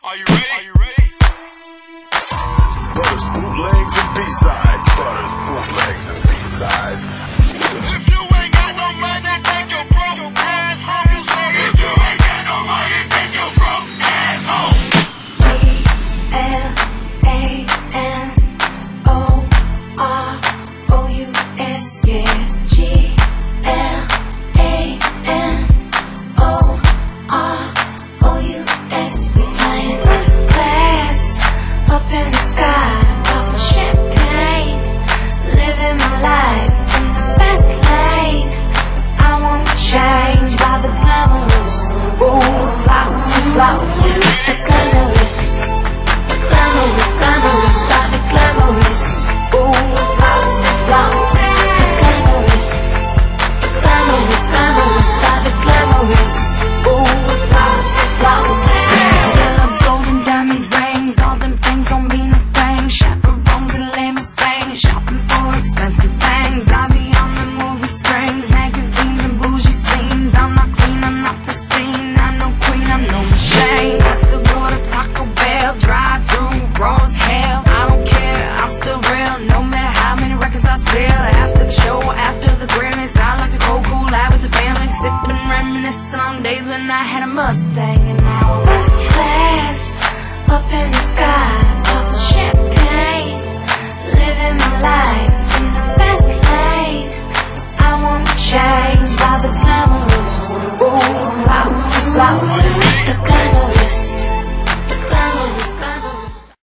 Are you ready? Are you ready? Brothers, bootlegs and B-sides. Brothers, bootlegs and B-sides. If you ain't got no money, take your broke ass home. You say if you ain't got no money, take your broke ass home. G-L-A-N-O-R-O-U-S, yeah. G-L-A-N-O-R-O-U-S. We flying first class up in the sky, popping champagne, living my life in the fast lane. I wanna change by the glamorous, ooh, flowers, flowers, the glamorous, glamorous, glamorous, by the glamorous, ooh, flowers, flowers, the glamorous, glamorous, glamorous, by the glamorous, ooh, flowers, flowers. Well, golden diamond rings, all them things don't mean a thing. Chaperones and limousine, shopping for expensive things. I be on the movie screens, magazines and bougie scenes. I'm not clean, I'm not pristine, I'm no queen, I'm no machine. I still go to Taco Bell, drive through raw as hell. I don't care, I'm still real, no matter how many records I sell. After the show, after the Grammys, I like to go cool out with the family, sipping, reminiscing on days when I had a Mustang. And now I'm first class up in the sky, popping champagne, living my life in the fast lane. I wanna change by the glamorous, ooh, flowers, flowers, the glamorous.